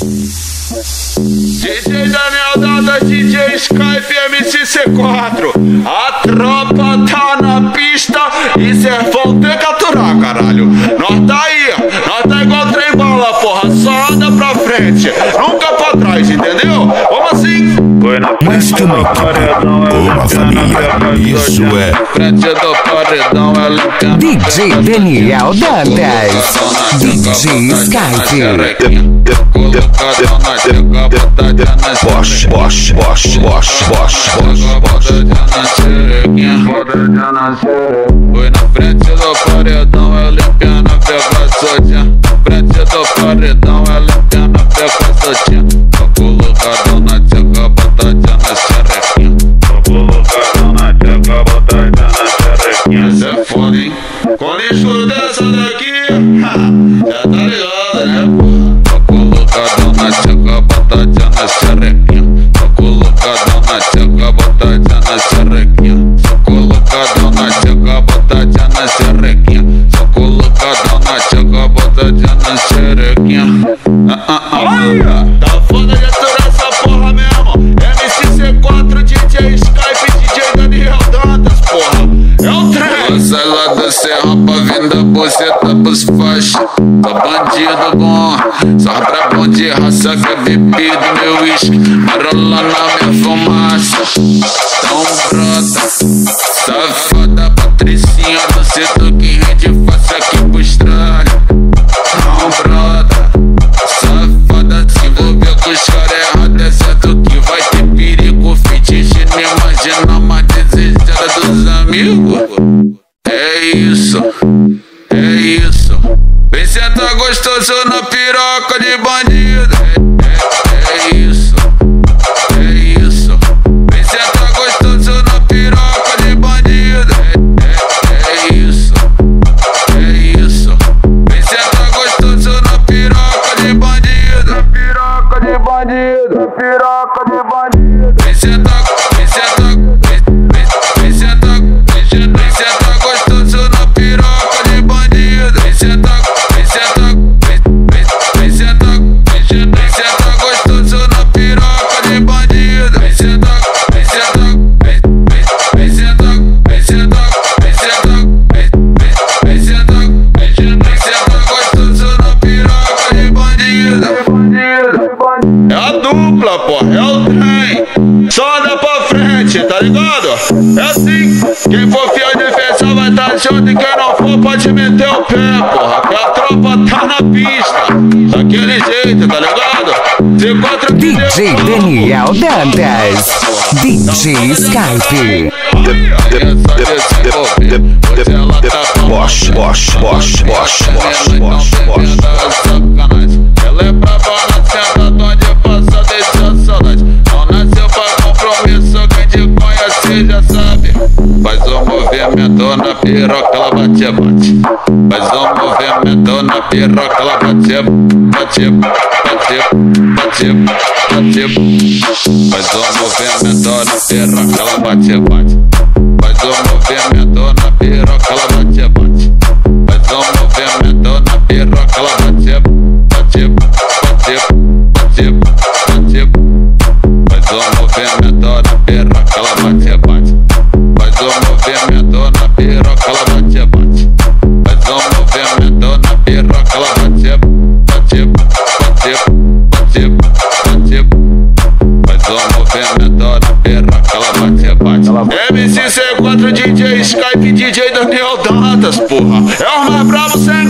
DJ Daniel Dantas, DJ Skype, MC C4. A tropa tá na pista e cê vão ter que aturar, caralho. Nós tá aí, nós tá igual trem bala, porra. Só anda pra frente, nunca pra trás, entendeu? Vamos assim. Mas que uma família, isso é frente do paredão, ela DJ Daniel Dantas, DJ Skype. Colocadão na tega, botadinha na Bosch, Bosch, Bosch, Bosch, Bosch, botadinha na xerequinha, botadinha na xerequinha. Foi na frente do paredão, ela limpando a pega sotinha. Frente do paredão, ela limpando a pega sotinha. Colocadão na tega, botadinha na xerequinha. Colocadão na tega, botadinha na xerequinha. Essa é foda, hein? Com lixo dessa daqui, já tá ligado, né, porra? Colocadão na tcheca, botadinha na xerequinha. Só colocadão na tcheca, botadinha na xerequinha. Só colocadão na tcheca, botadinha na xerequinha. Só colocadão na tcheca, botadinha na xerequinha. Tá foda de aturar essa porra mesmo. MC C4, DJ Skype, DJ Daniel Dantas, porra. É o trem. Sai lá do Serra pra vir da buceta pros faixa. Só bandido bom, só brabo de raça que é bebido meu uísque. Marola na minha fumaça. Então brota, safada Patricinha do setor que rende fácil aqui pro estralho. Não brota, safada se envolver com os caras errados. É certo que vai ter perigo, fetiche, não imagina mais desejada dos amigos. É isso, é isso. Vem sentar gostoso na piroca de bandido. É isso, é isso. Vem sentar gostoso na piroca de bandido. É isso, é isso. Vem sentar gostoso na piroca de bandido. Na piroca de bandido, na piroca de bandido. Vem sentar, vem sentar, vem sentar, vem sentar gostoso na piroca de bandido. Vem sentar. É a dupla, porra, é o trem. Só anda pra frente, tá ligado? É assim, quem for fiel de defesa vai tá junto e quem não for pode meter o pé, porra. Que a tropa tá na pista, daquele jeito, tá ligado? Se encontra DJ Daniel Dantas, DJ Skype. Bosch, Bosch, Bosch, Bosch, Bosch, Bosch, Bosch. Ela é brava na senta, onde passa deixa saudade. Não nasceu pra compromisso, quem te conhece já sabe. Faz um movimento na piroca, ela bate, bate. Faz um movimento na piroca, ela bate, bate, bate, bate, bate. Faz um movimento na piroca, ela bate, bate. Faz um movimento na piroca, ela bate, bate. Faz um movimento na piroca, ela bate, bate, bate, bate, bate. Faz um movimento na piroca, ela bate, bate. Faz um movimento na piroca, ela bate, bate. Faz um movimento na piroca, ela bate, bate, bate, bate, bate. Faz um movimento na piroca, ela bate, bate. MC C4, DJ Skype, DJ Daniel Dantas, porra. É o mais brabo sempre.